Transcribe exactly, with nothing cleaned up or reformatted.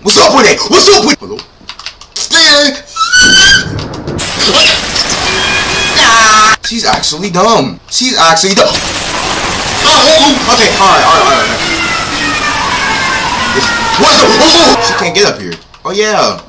What's up with it? What's up with? Hello? Stay. She's actually dumb. She's actually dumb. Oh, okay, alright, alright, alright. What the? Oh, she can't get up here. Oh yeah.